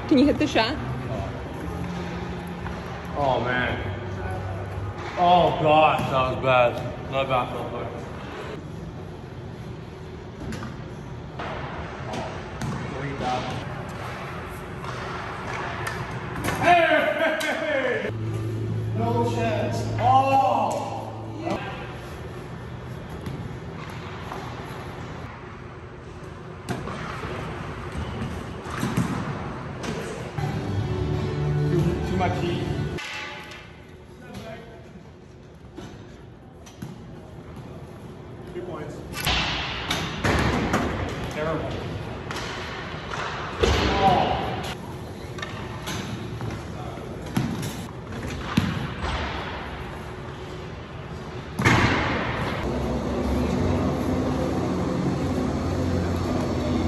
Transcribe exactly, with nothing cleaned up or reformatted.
Can you hit the shot? Oh man. Oh gosh, that was bad. Not bad, not bad. Hey! No chance. Oh! Too much heat.